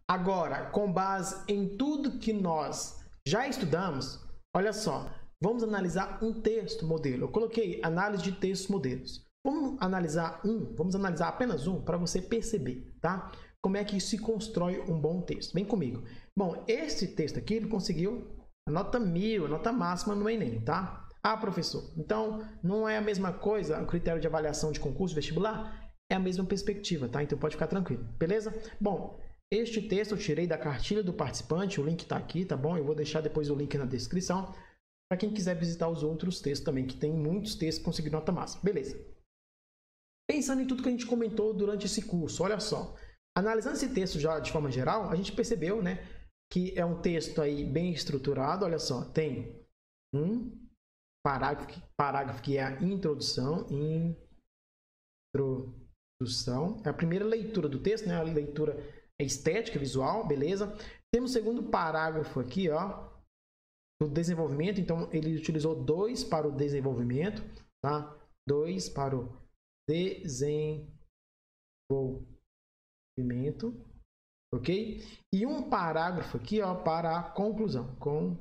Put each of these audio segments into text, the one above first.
Agora, com base em tudo que nós já estudamos, olha só, vamos analisar um texto modelo. Eu coloquei análise de textos modelos. Vamos analisar apenas um para você perceber, tá? Como é que se constrói um bom texto. Vem comigo. Bom, esse texto aqui, ele conseguiu a nota 1000, a nota máxima no Enem, tá? Ah, professor, então não é a mesma coisa o critério de avaliação de concurso vestibular? É a mesma perspectiva, tá? Então pode ficar tranquilo, beleza? Bom, este texto eu tirei da cartilha do participante, o link está aqui, tá bom? Eu vou deixar depois o link na descrição para quem quiser visitar os outros textos também, que tem muitos textos que conseguiram nota máxima. Beleza. Pensando em tudo que a gente comentou durante esse curso, olha só. Analisando esse texto já de forma geral, a gente percebeu, né, que é um texto aí bem estruturado, olha só. Tem um parágrafo que é a introdução. É a primeira leitura do texto, né, a leitura estética, visual, beleza. Temos o segundo parágrafo aqui, ó, do desenvolvimento. Então, ele utilizou 2 para o desenvolvimento, tá? 2 para o desenvolvimento, ok? E um parágrafo aqui, ó, para a conclusão.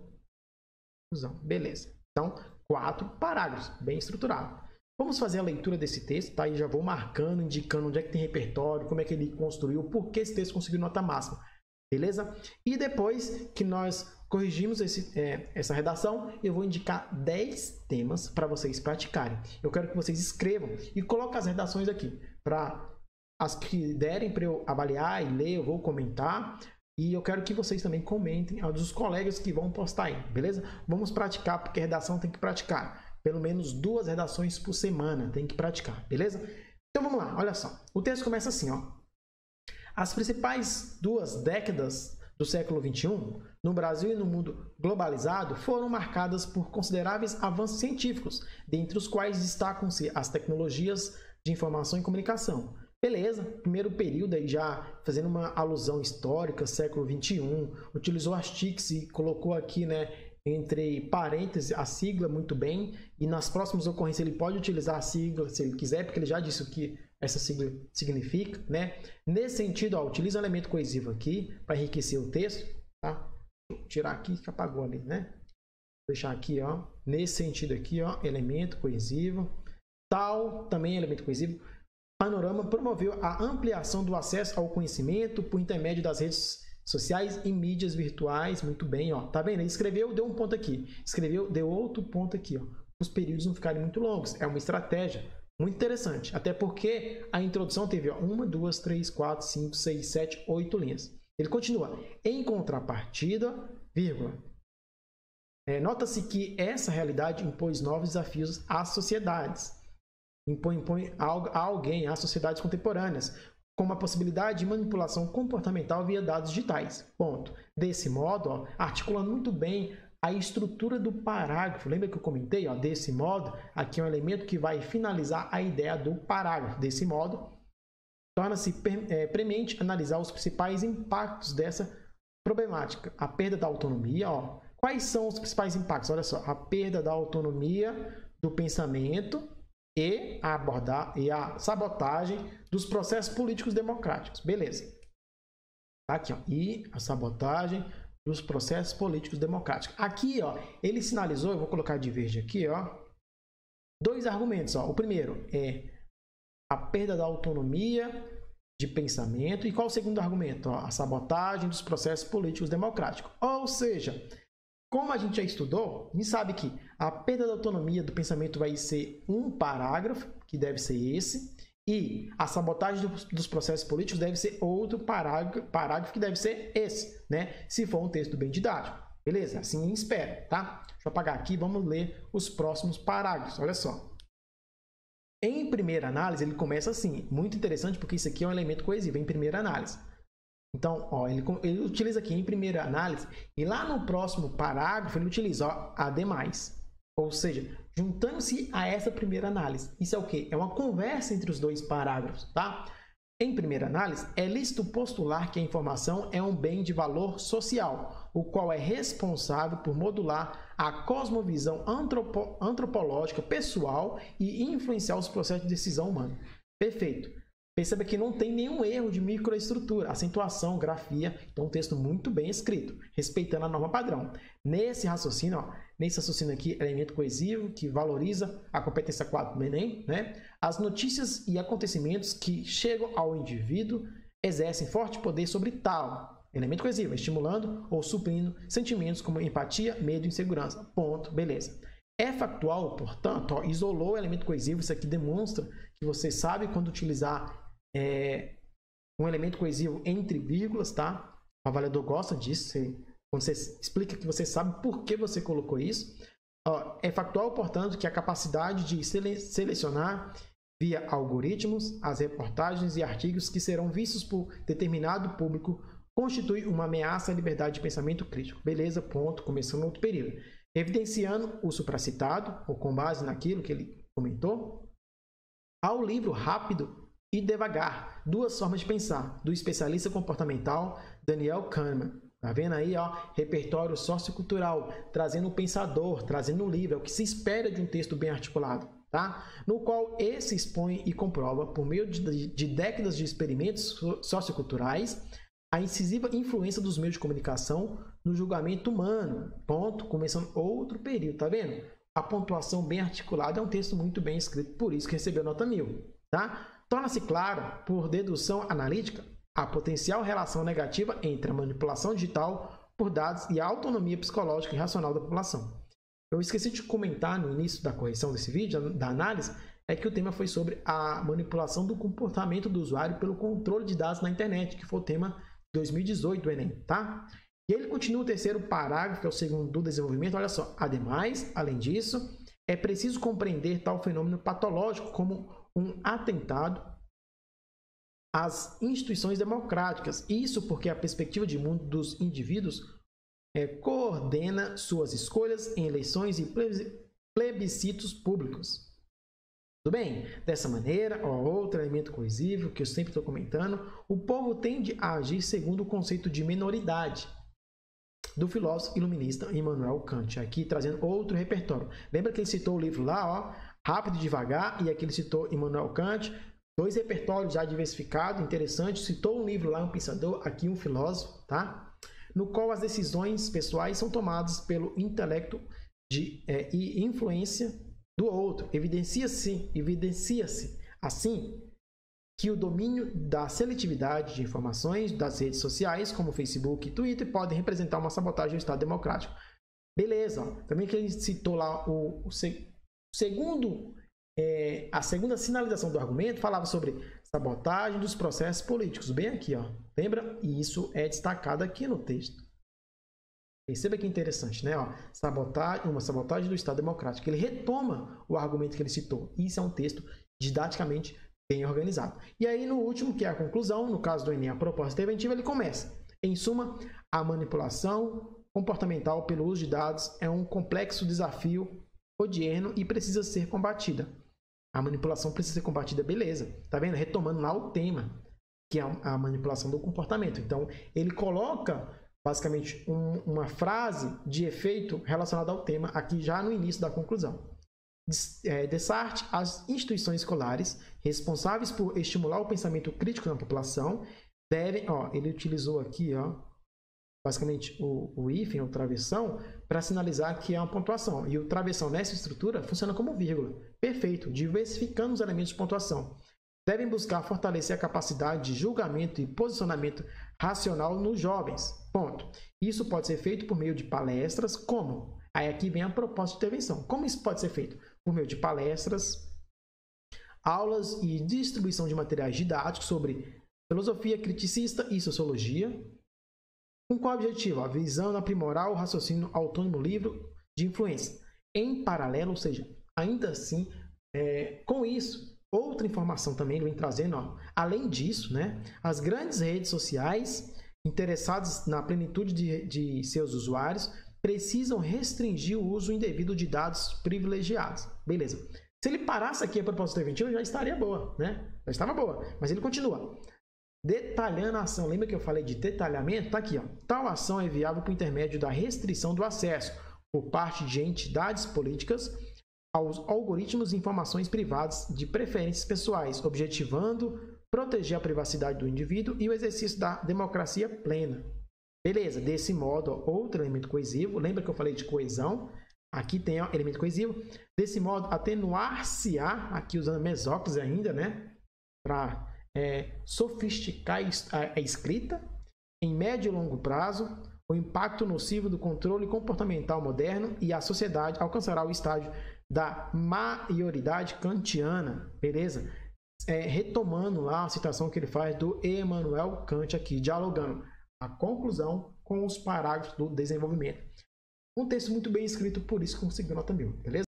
Beleza. Então, 4 parágrafos, bem estruturado. Vamos fazer a leitura desse texto, tá? E já vou marcando, indicando onde é que tem repertório, como é que ele construiu, por que esse texto conseguiu nota máxima, beleza? E depois que nós corrigimos essa redação, eu vou indicar 10 temas para vocês praticarem. Eu quero que vocês escrevam e coloquem as redações aqui, para as que derem para eu avaliar e ler, eu vou comentar. E eu quero que vocês também comentem aos dos colegas que vão postar aí, beleza? Vamos praticar, porque redação tem que praticar. Pelo menos 2 redações por semana, tem que praticar, beleza? Então vamos lá, olha só. O texto começa assim, ó. As principais 2 décadas do século XXI, no Brasil e no mundo globalizado, foram marcadas por consideráveis avanços científicos, dentre os quais destacam-se as tecnologias de informação e comunicação. Beleza, primeiro período aí já fazendo uma alusão histórica, século XXI, utilizou as TICs e colocou aqui, né, entre parênteses a sigla muito bem, e nas próximas ocorrências ele pode utilizar a sigla se ele quiser, porque ele já disse o que essa sigla significa, né? Nesse sentido, ó, utiliza o elemento coesivo aqui para enriquecer o texto, tá? Vou tirar aqui que apagou ali, né? Vou deixar aqui, ó, nesse sentido aqui, ó, elemento coesivo, tal, também elemento coesivo. Panorama promoveu a ampliação do acesso ao conhecimento por intermédio das redes sociais e mídias virtuais. Muito bem, ó. Tá vendo? Ele escreveu, deu um ponto aqui. Escreveu, deu outro ponto aqui, ó. Os períodos não ficarem muito longos. É uma estratégia muito interessante. Até porque a introdução teve, ó, 1, 2, 3, 4, 5, 6, 7, 8 linhas. Ele continua. Em contrapartida, vírgula. Nota-se que essa realidade impôs novos desafios às sociedades. Impõe a alguém, às sociedades contemporâneas, como a possibilidade de manipulação comportamental via dados digitais. Ponto. Desse modo, ó, articulando muito bem a estrutura do parágrafo. Lembra que eu comentei? Ó, desse modo, aqui é um elemento que vai finalizar a ideia do parágrafo. Desse modo, torna-se premente analisar os principais impactos dessa problemática. A perda da autonomia. Ó. Quais são os principais impactos? Olha só, a perda da autonomia do pensamento e a sabotagem dos processos políticos democráticos. Beleza. Tá aqui, ó. E a sabotagem dos processos políticos democráticos. Aqui, ó, ele sinalizou, eu vou colocar de verde aqui, ó, 2 argumentos, ó. O primeiro é a perda da autonomia de pensamento. E qual o segundo argumento? Ó, a sabotagem dos processos políticos democráticos. Ou seja, como a gente já estudou, a gente sabe que a perda da autonomia do pensamento vai ser um parágrafo, que deve ser esse, e a sabotagem dos processos políticos deve ser outro parágrafo que deve ser esse, né? Se for um texto bem didático. Beleza? Assim espera, tá? Deixa eu apagar aqui e vamos ler os próximos parágrafos. Olha só. Em primeira análise, ele começa assim. Muito interessante, porque isso aqui é um elemento coesivo, em primeira análise. Então, ó, ele utiliza aqui em primeira análise, e lá no próximo parágrafo ele utiliza, ó, ademais. Ou seja, juntando-se a essa primeira análise. Isso é o quê? É uma conversa entre os 2 parágrafos, tá? Em primeira análise, é lícito postular que a informação é um bem de valor social, o qual é responsável por modular a cosmovisão antropológica pessoal e influenciar os processos de decisão humana. Perfeito. Perceba que não tem nenhum erro de microestrutura, acentuação, grafia. Então, um texto muito bem escrito, respeitando a norma padrão. Nesse raciocínio aqui, elemento coesivo, que valoriza a competência 4 do Enem, né? As notícias e acontecimentos que chegam ao indivíduo exercem forte poder sobre tal elemento coesivo, estimulando ou suprindo sentimentos como empatia, medo e insegurança. Ponto. Beleza. É factual, portanto, isolou o elemento coesivo. Isso aqui demonstra que você sabe quando utilizar um elemento coesivo entre vírgulas, tá? O avaliador gosta disso. Quando você explica que você sabe por que você colocou isso. É factual, portanto, que a capacidade de selecionar via algoritmos as reportagens e artigos que serão vistos por determinado público constitui uma ameaça à liberdade de pensamento crítico. Beleza, ponto. Começando outro período. Evidenciando o supracitado, ou com base naquilo que ele comentou, ao livro Rápido e Devagar, Duas Formas de Pensar, do especialista comportamental Daniel Kahneman. Tá vendo aí, repertório sociocultural, trazendo o pensador, trazendo o livro, é o que se espera de um texto bem articulado, tá? No qual esse expõe e comprova, por meio de décadas de experimentos socioculturais, a incisiva influência dos meios de comunicação no julgamento humano. Ponto. Começando outro período, tá vendo? A pontuação bem articulada é um texto muito bem escrito, por isso que recebeu nota 1000, tá? Torna-se claro, por dedução analítica, a potencial relação negativa entre a manipulação digital por dados e a autonomia psicológica e racional da população. Eu esqueci de comentar no início da correção desse vídeo, da análise, é que o tema foi sobre a manipulação do comportamento do usuário pelo controle de dados na internet, que foi o tema 2018 do Enem, tá? E ele continua o terceiro parágrafo, que é o segundo do desenvolvimento. Olha só, ademais, além disso, é preciso compreender tal fenômeno patológico como um atentado às instituições democráticas. Isso porque a perspectiva de mundo dos indivíduos coordena suas escolhas em eleições e plebiscitos públicos. Tudo bem? Dessa maneira, outro elemento coesivo que eu sempre estou comentando, o povo tende a agir segundo o conceito de minoridade do filósofo iluminista Immanuel Kant. Aqui trazendo outro repertório. Lembra que ele citou o livro lá, Rápido e Devagar, e aqui ele citou Immanuel Kant, dois repertórios já diversificados, interessante. Citou um livro lá, um pensador, aqui um filósofo, tá? No qual as decisões pessoais são tomadas pelo intelecto e influência do outro. Evidencia-se assim que o domínio da seletividade de informações das redes sociais, como Facebook e Twitter, podem representar uma sabotagem do Estado democrático. Beleza. Também que ele citou lá a segunda sinalização do argumento falava sobre sabotagem dos processos políticos. Bem aqui, lembra? E isso é destacado aqui no texto. Perceba que interessante, né? Uma sabotagem do Estado democrático. Ele retoma o argumento que ele citou. Isso é um texto didaticamente bem organizado. E aí, no último, que é a conclusão, no caso do Enem, a proposta interventiva, ele começa. Em suma, a manipulação comportamental pelo uso de dados é um complexo desafio odierno e precisa ser combatida. A manipulação precisa ser combatida, beleza. Tá vendo? Retomando lá o tema, que é a manipulação do comportamento. Então, ele coloca basicamente uma frase de efeito relacionada ao tema aqui já no início da conclusão. Dessarte, as instituições escolares responsáveis por estimular o pensamento crítico na população devem, ele utilizou aqui, basicamente o hífen, o travessão, para sinalizar que é uma pontuação. E o travessão nessa estrutura funciona como vírgula. Perfeito, diversificando os elementos de pontuação. Devem buscar fortalecer a capacidade de julgamento e posicionamento racional nos jovens. Ponto. Isso pode ser feito por meio de palestras, como? Aí aqui vem a proposta de intervenção. Como isso pode ser feito? Por meio de palestras, aulas e distribuição de materiais didáticos sobre filosofia criticista e sociologia. Com qual objetivo? A visão de aprimorar o raciocínio autônomo livre de influência. Em paralelo, ou seja, ainda assim, com isso, outra informação também ele vem trazendo, além disso, né, as grandes redes sociais interessadas na plenitude de seus usuários precisam restringir o uso indevido de dados privilegiados. Beleza. Se ele parasse aqui a proposta interventiva, já estaria boa, né? Já estava boa. Mas ele continua. Detalhando a ação. Lembra que eu falei de detalhamento? Tá aqui, Tal ação é viável por intermédio da restrição do acesso por parte de entidades políticas aos algoritmos e informações privadas de preferências pessoais, objetivando proteger a privacidade do indivíduo e o exercício da democracia plena. Beleza, desse modo, ó, outro elemento coesivo, lembra que eu falei de coesão? Aqui tem ó, elemento coesivo. Desse modo, atenuar-se-á, aqui usando mesóclise ainda, né? Para sofisticar a escrita, em médio e longo prazo, o impacto nocivo do controle comportamental moderno e a sociedade alcançará o estágio da maioridade kantiana, beleza? Retomando lá a citação que ele faz do Immanuel Kant aqui, dialogando a conclusão com os parágrafos do desenvolvimento. Um texto muito bem escrito, por isso conseguiu nota 1000, beleza?